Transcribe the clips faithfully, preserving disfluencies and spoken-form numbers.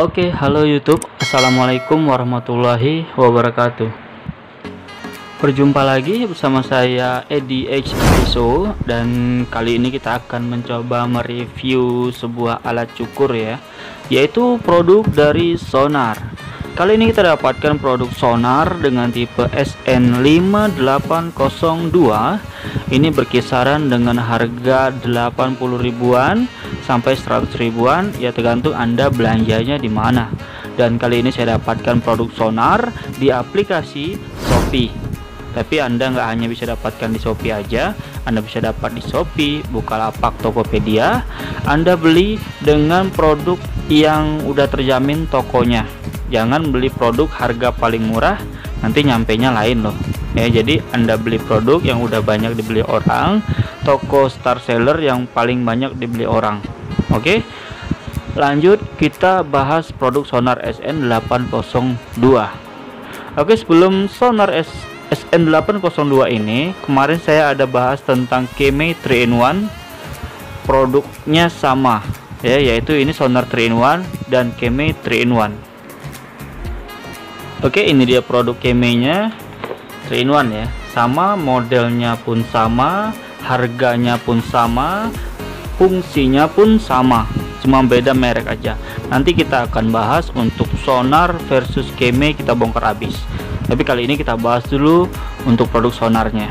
Oke, halo YouTube. Assalamualaikum warahmatullahi wabarakatuh. Berjumpa lagi bersama saya Edi H Iso, dan kali ini kita akan mencoba mereview sebuah alat cukur ya, yaitu produk dari Sonar. Kali ini kita dapatkan produk Sonar dengan tipe S N lima delapan nol dua. Ini berkisaran dengan harga delapan puluh ribuan sampai seratus ribuan, ya tergantung Anda belanjanya di mana. Dan kali ini saya dapatkan produk Sonar di aplikasi Shopee. Tapi Anda nggak hanya bisa dapatkan di Shopee aja, Anda bisa dapat di Shopee, Bukalapak, Tokopedia. Anda beli dengan produk yang udah terjamin tokonya. Jangan beli produk harga paling murah, nanti nyampenya lain loh. Ya, jadi Anda beli produk yang udah banyak dibeli orang, toko star seller yang paling banyak dibeli orang. Oke, lanjut kita bahas produk Sonar S N delapan nol dua. Oke, sebelum Sonar S N delapan nol dua ini, kemarin saya ada bahas tentang Kemei tiga in satu. Produknya sama ya, yaitu ini Sonar tiga in satu dan Kemei tiga in satu. Oke, ini dia produk Kemei-nya tiga in satu ya. Sama, modelnya pun sama, harganya pun sama, fungsinya pun sama, cuma beda merek aja. Nanti kita akan bahas untuk Sonar versus Kemei, kita bongkar habis. Tapi kali ini kita bahas dulu untuk produk Sonarnya.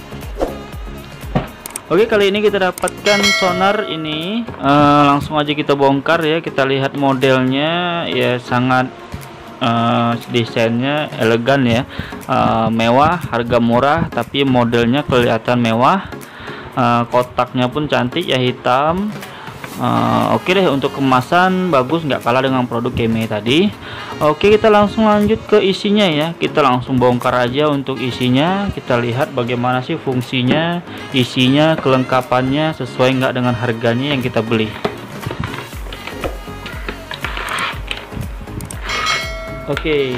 Oke, kali ini kita dapatkan Sonar ini, uh, langsung aja kita bongkar ya. Kita lihat modelnya ya, sangat uh, desainnya elegan ya, uh, mewah, harga murah tapi modelnya kelihatan mewah. Uh, kotaknya pun cantik ya, hitam. Uh, Oke deh, untuk kemasan bagus, nggak kalah dengan produk Kemei tadi. Oke, kita langsung lanjut ke isinya ya. Kita langsung bongkar aja untuk isinya. Kita lihat bagaimana sih fungsinya, isinya, kelengkapannya, sesuai nggak dengan harganya yang kita beli. Oke,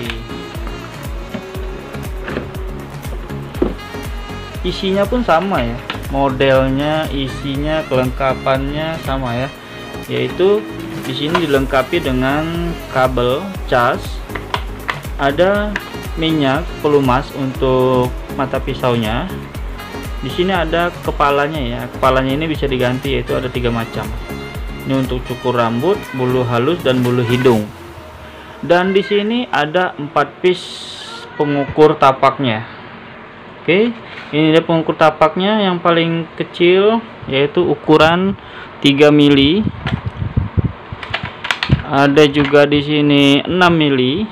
isinya pun sama ya, modelnya, isinya, kelengkapannya sama ya, yaitu di sini dilengkapi dengan kabel cas, ada minyak pelumas untuk mata pisaunya. Di sini ada kepalanya ya, kepalanya ini bisa diganti, yaitu ada tiga macam. Ini untuk cukur rambut, bulu halus, dan bulu hidung. Dan di sini ada empat piece pengukur tapaknya. Oke, ini dia pengukur tapaknya. Yang paling kecil yaitu ukuran tiga mili. Ada juga di sini enam mili,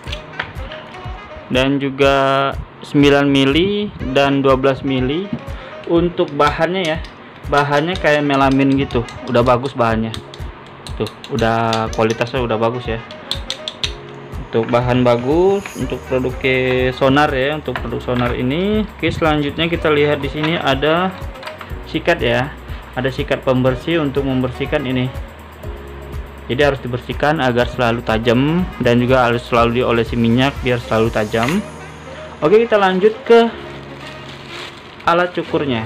dan juga sembilan mili dan dua belas mili. Untuk bahannya ya, bahannya kayak melamin gitu, udah bagus bahannya. Tuh, udah kualitasnya udah bagus ya. Untuk bahan bagus untuk produk ke Sonar ya, untuk produk Sonar ini. Oke, selanjutnya kita lihat di sini ada sikat ya, ada sikat pembersih untuk membersihkan ini. Jadi harus dibersihkan agar selalu tajam, dan juga harus selalu diolesi minyak biar selalu tajam. Oke, kita lanjut ke alat cukurnya.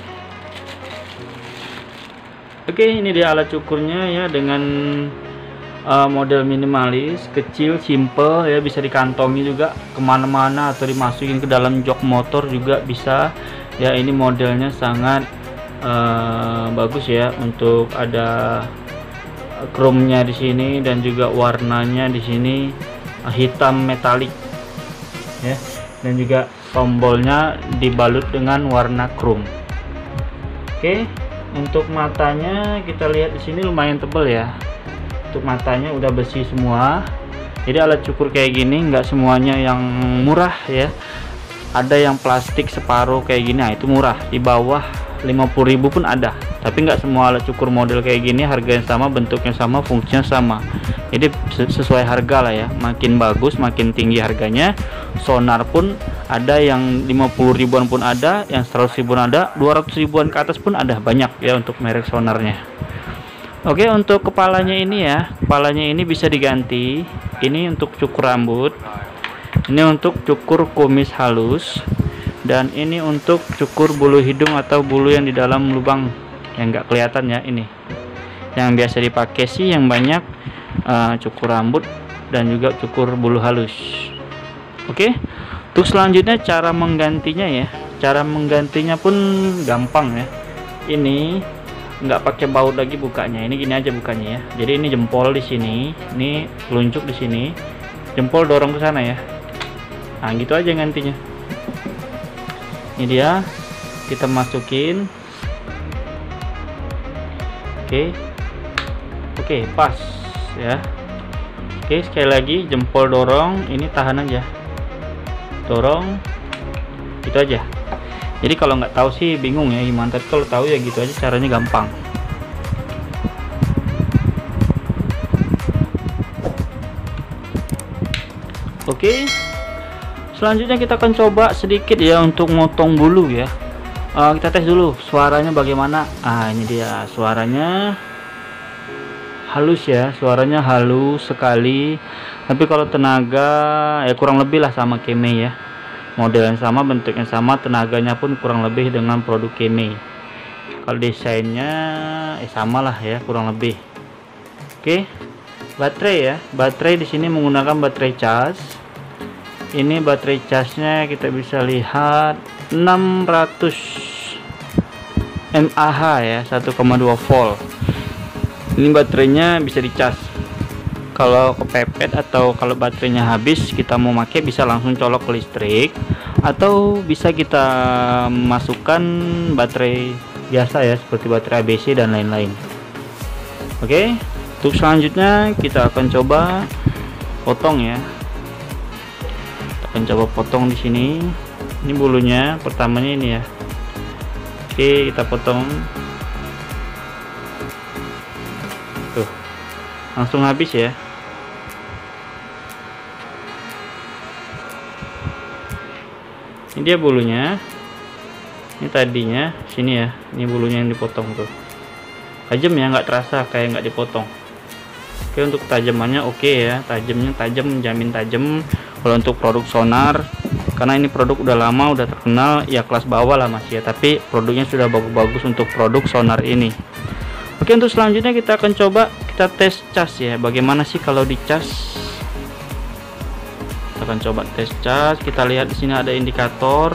Oke, ini dia alat cukurnya ya, dengan Uh, model minimalis, kecil, simple ya, bisa dikantongi juga kemana-mana atau dimasukin ke dalam jok motor juga bisa ya. Ini modelnya sangat uh, bagus ya, untuk ada chrome-nya di sini, dan juga warnanya di sini uh, hitam metalik ya, dan juga tombolnya dibalut dengan warna chrome. Oke, untuk matanya kita lihat di sini lumayan tebal ya. Untuk matanya udah besi semua. Jadi alat cukur kayak gini nggak semuanya yang murah ya, ada yang plastik separuh kayak gini, nah itu murah, di bawah lima puluh ribu pun ada. Tapi nggak semua alat cukur model kayak gini harganya sama, bentuknya sama, fungsinya sama. Jadi sesuai harga lah ya, makin bagus makin tinggi harganya. Sonar pun ada yang lima puluh ribuan pun ada, yang seratus ribuan ada, dua ratus ribuan ke atas pun ada, banyak ya untuk merek Sonarnya. Oke, untuk kepalanya ini ya, kepalanya ini bisa diganti. Ini untuk cukur rambut, ini untuk cukur kumis halus, dan ini untuk cukur bulu hidung atau bulu yang di dalam lubang yang nggak kelihatan ya. Ini yang biasa dipakai sih yang banyak uh, cukur rambut dan juga cukur bulu halus. Oke, untuk selanjutnya cara menggantinya ya. Cara menggantinya pun gampang ya. Ini nggak pakai baut lagi bukanya. Ini gini aja bukanya ya. Jadi ini jempol di sini, ini telunjuk di sini, jempol dorong ke sana ya. Nah gitu aja gantinya. Ini dia, kita masukin. Oke, oke pas ya. Oke, sekali lagi jempol dorong, ini tahan aja, dorong, gitu aja. Jadi kalau nggak tahu sih bingung ya gimana, tapi kalau tahu ya gitu aja, caranya gampang. Oke, selanjutnya kita akan coba sedikit ya untuk motong bulu ya. Uh, kita tes dulu suaranya bagaimana. Ah ini dia suaranya, halus ya, suaranya halus sekali. Tapi kalau tenaga ya kurang lebih lah sama Kemei ya. Modelnya sama, bentuknya sama, tenaganya pun kurang lebih dengan produk Kemei. Kalau desainnya eh sama lah ya kurang lebih. Oke, baterai ya, baterai di sini menggunakan baterai cas. Ini baterai casnya kita bisa lihat enam ratus mAh ya, satu koma dua volt. Ini baterainya bisa dicas. Kalau kepepet atau kalau baterainya habis kita mau pakai bisa langsung colok ke listrik, atau bisa kita masukkan baterai biasa ya seperti baterai A B C dan lain-lain. Oke, untuk selanjutnya kita akan coba potong ya. Kita akan coba potong di sini. Ini bulunya, pertamanya ini ya. Oke, kita potong. Tuh, langsung habis ya. Ini dia bulunya. Ini tadinya sini ya, ini bulunya yang dipotong tuh. Tajam ya, nggak terasa kayak nggak dipotong. Oke, untuk tajamannya oke ya, tajamnya tajam, menjamin tajam. Kalau untuk produk sonar, karena ini produk udah lama, udah terkenal ya, kelas bawah lah masih ya, tapi produknya sudah bagus-bagus untuk produk sonar ini. Oke, untuk selanjutnya kita akan coba kita tes cas ya, bagaimana sih kalau dicas. Kita akan coba tes cas. Kita lihat di sini ada indikator.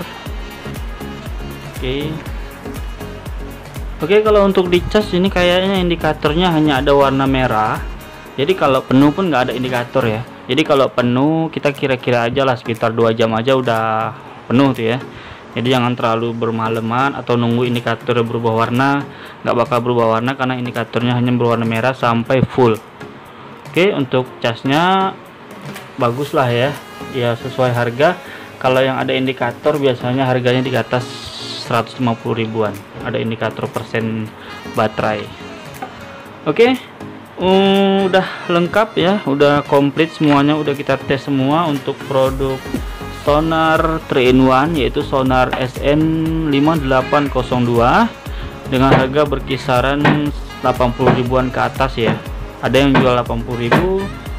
Oke. Oke, kalau untuk dicas ini kayaknya indikatornya hanya ada warna merah. Jadi kalau penuh pun nggak ada indikator ya. Jadi kalau penuh kita kira-kira aja lah sekitar dua jam aja udah penuh tuh ya. Jadi jangan terlalu bermalaman atau nunggu indikator berubah warna. Nggak bakal berubah warna karena indikatornya hanya berwarna merah sampai full. Oke, untuk casnya bagus lah ya. Ya sesuai harga. Kalau yang ada indikator biasanya harganya di atas seratus lima puluh ribuan. Ada indikator persen baterai. Oke, udah lengkap ya, udah komplit semuanya, udah kita tes semua untuk produk sonar three in one, yaitu sonar S N lima delapan nol dua dengan harga berkisaran delapan puluh ribuan ke atas ya. Ada yang jual delapan puluh ribu,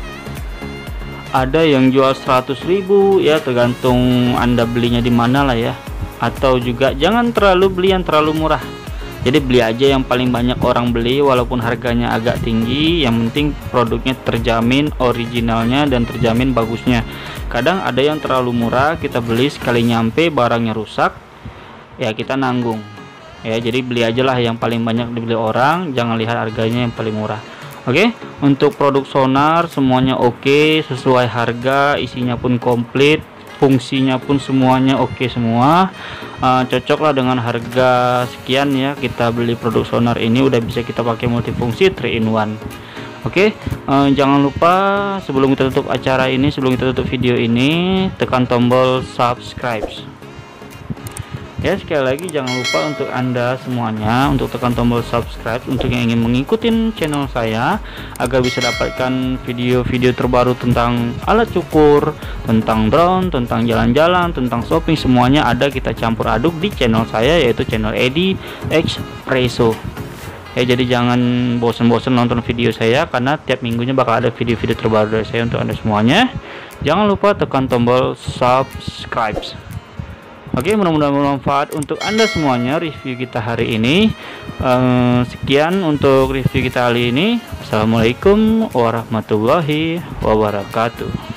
ada yang jual seratus ribu ya, tergantung Anda belinya di mana lah ya. Atau juga jangan terlalu beli yang terlalu murah. Jadi beli aja yang paling banyak orang beli, walaupun harganya agak tinggi, yang penting produknya terjamin originalnya dan terjamin bagusnya. Kadang ada yang terlalu murah, kita beli sekali nyampe barangnya rusak, ya kita nanggung. Ya, jadi beli aja lah yang paling banyak dibeli orang, jangan lihat harganya yang paling murah. Oke, untuk produk sonar semuanya oke, sesuai harga, isinya pun komplit, fungsinya pun semuanya oke semua. Uh, cocok lah dengan harga sekian ya, kita beli produk sonar ini udah bisa kita pakai multifungsi three in one. Oke, uh, jangan lupa sebelum kita tutup acara ini, sebelum kita tutup video ini, tekan tombol subscribe. Ya, sekali lagi jangan lupa untuk Anda semuanya untuk tekan tombol subscribe untuk yang ingin mengikuti channel saya agar bisa dapatkan video-video terbaru tentang alat cukur, tentang drone, tentang jalan-jalan, tentang shopping, semuanya ada kita campur aduk di channel saya, yaitu channel Edi Expresso. Ya, jadi jangan bosan-bosan nonton video saya karena tiap minggunya bakal ada video-video terbaru dari saya untuk Anda semuanya. Jangan lupa tekan tombol subscribe. Oke, mudah-mudahan bermanfaat untuk Anda semuanya review kita hari ini. Eh, sekian untuk review kita kali ini. Assalamualaikum warahmatullahi wabarakatuh.